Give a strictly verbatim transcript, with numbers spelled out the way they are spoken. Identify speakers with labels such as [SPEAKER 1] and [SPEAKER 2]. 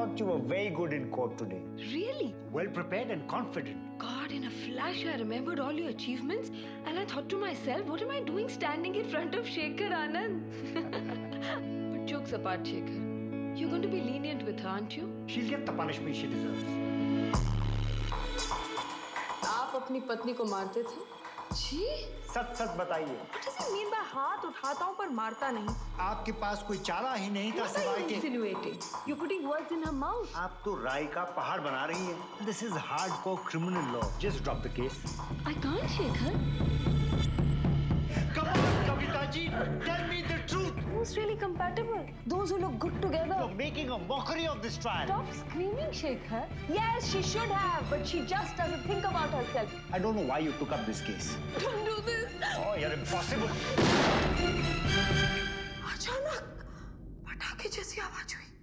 [SPEAKER 1] thought you were very good in court today.
[SPEAKER 2] Really?
[SPEAKER 1] Well prepared and confident.
[SPEAKER 2] God, in a flash I remembered all your achievements and I thought to myself, what am I doing standing in front of Shekhar Anand? But jokes apart, Shekhar, you're going to be lenient with her, aren't you?
[SPEAKER 1] She'll get the punishment she deserves.
[SPEAKER 2] आप अपनी पत्नी को मारते थे? जी?
[SPEAKER 1] सच सच बताइए।
[SPEAKER 2] What does it mean by हाथ उठाता हूँ पर मारता नहीं?
[SPEAKER 1] आपके पास कोई चारा ही नहीं था सिवाय के।
[SPEAKER 2] Insinuating. You're putting words in her mouth.
[SPEAKER 1] आप तो राय का पहाड़ बना रही हैं। This is hardcore criminal law. Just drop the case.
[SPEAKER 2] I can't, Shekhar.
[SPEAKER 1] Come on, Kavita ji, tell me the truth.
[SPEAKER 2] Who's really compatible? Those who look good together.
[SPEAKER 1] You're making a mockery of this trial.
[SPEAKER 2] Stop screaming, Shekhar. Yes, she should have, but she just doesn't think about herself.
[SPEAKER 1] I don't know why you took up this case.
[SPEAKER 2] Don't do this.
[SPEAKER 1] Oh, you're impossible.
[SPEAKER 2] अचानक पटाखे जैसी आवाज हुई।